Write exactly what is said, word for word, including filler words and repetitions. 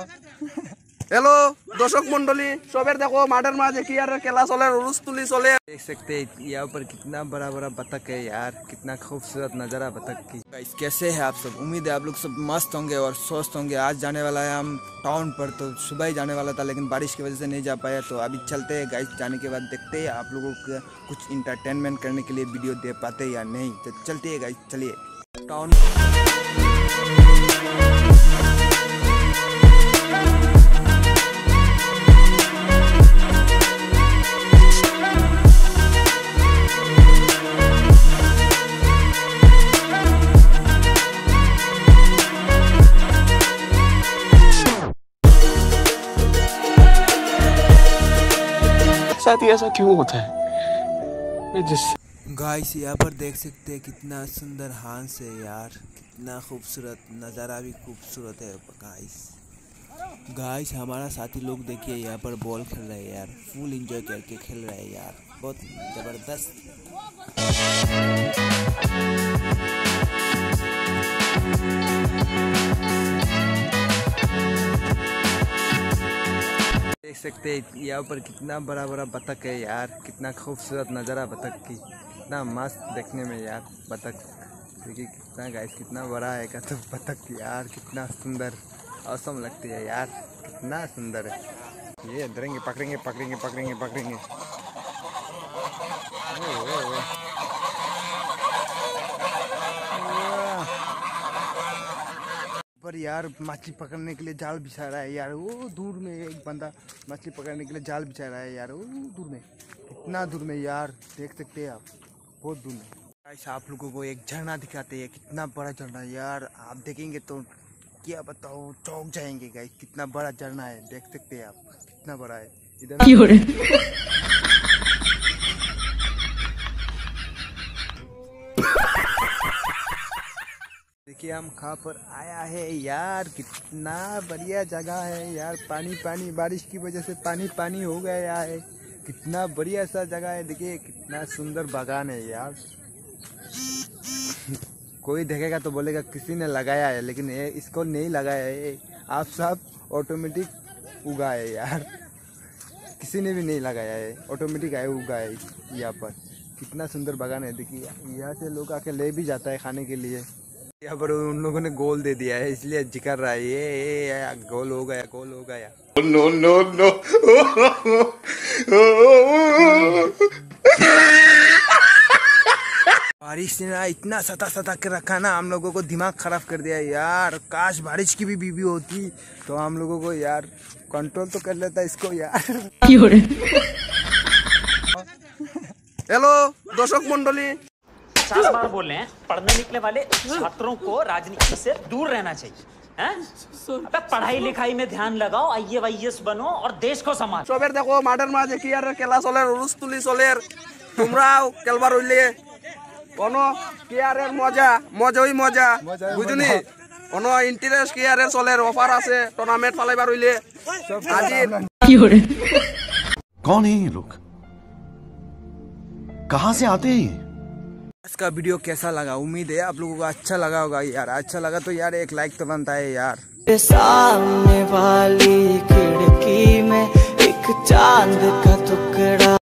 Hello दर्शक मंडली सबेर देखो माठर माझे की यार केला चले रुस तुली चले देख सकते हैं यहाँ पर कितना बड़ा बड़ा बतख है यार, कितना खूबसूरत नज़ारा बतख की। गाइस कैसे है आप सब, उम्मीद है आप लोग सब मस्त होंगे और स्वस्थ होंगे। आज जाने वाला है हम टाउन पर, तो सुबह ही जाने वाला था लेकिन बारिश की वजह से नहीं जा पाया, तो अभी चलते हैं गाइस। जाने के बाद देखते हैं आप लोगों को कुछ इंटरटेनमेंट करने के लिए वीडियो दे पाते या नहीं, तो चलते हैं गाइस, चलिए टाउन। साथ ही ऐसा क्यों होता है जिस गाइस यहाँ पर देख सकते हैं कितना सुंदर हंस है यार, कितना खूबसूरत नज़ारा भी खूबसूरत है गाइस। गाइस हमारा साथी लोग देखिए यहाँ पर बॉल खेल रहे हैं यार, फुल एंजॉय करके खेल रहे हैं यार, बहुत ज़बरदस्त। देख सकते हैं यहाँ पर कितना बड़ा बड़ा बतख है यार, कितना खूबसूरत नज़ारा बतख की, कितना मस्त देखने में यार बतख। देखिए कितना गाइस, कितना बड़ा है का तो बतख यार, कितना सुंदर औसम लगती है यार, कितना सुंदर है। ये धरेंगे, पकड़ेंगे पकड़ेंगे पकड़ेंगे पकड़ेंगे ओ, ओ, ओ। पर यार मछली पकड़ने के लिए जाल बिछा रहा है यार, वो दूर में एक बंदा मछली पकड़ने के लिए जाल बिछा रहा है यार, वो दूर में, कितना दूर में यार, देख सकते हैं आप, बहुत दूर में। गाइस आप लोगों को एक झरना दिखाते हैं, कितना बड़ा झरना यार, आप देखेंगे तो क्या बताओ, चौंक जाएंगे गाइस, कितना बड़ा झरना है, देख सकते हैं आप कितना बड़ा है इधर। देखिए हम कहाँ पर आया है यार, कितना बढ़िया जगह है यार, पानी पानी, बारिश की वजह से पानी पानी हो गया है, कितना बढ़िया सा जगह है। देखिए कितना सुंदर बागान है यार। कोई देखेगा तो बोलेगा किसी ने लगाया है, लेकिन ये इसको नहीं लगाया है, आप सब ऑटोमेटिक उगा है यार, किसी ने भी नहीं लगाया है, ऑटोमेटिक आए उगा है यहाँ पर। कितना सुंदर बागान है, देखिए यहाँ से लोग आके ले भी जाता है खाने के लिए। यहाँ पर उन लोगों ने गोल दे दिया है इसलिए जिक्र रहा है, ये, ये गोल हो गया, गोल हो गया। नो नो नो बारिश ने ना इतना सता सता के रखा ना, हम लोगों को दिमाग खराब कर दिया यार। काश बारिश की भी बीवी होती तो हम लोगों को यार कंट्रोल तो कर लेता इसको यार। हेलो दर्शक मंडली, पचास बार बोल रहे हैं पढ़ने निकले वाले छात्रों को राजनीति से दूर रहना चाहिए, हैं? अबे पढ़ाई लिखाई में ध्यान लगाओ, आई ए वाई एस बनो और देश को संभालो। सबेर देखो माठर माझे की यार केला चले रुस तुली चले, তোমরাও কেলবার হইলে কোনো কি আর মজা মজাই মজা বুঝুনি, কোনো ইন্টারেস্ট কি আর চলে, অফার আছে টুর্নামেন্ট ফালাইবার হইলে আজি। কি হরে कौन है ये लोग, कहाँ से आते हैं? इसका वीडियो कैसा लगा, उम्मीद है आप लोगों को अच्छा लगा होगा यार। अच्छा लगा तो यार एक लाइक तो बनता है यार। सामने वाली खिड़की में एक चांद का टुकड़ा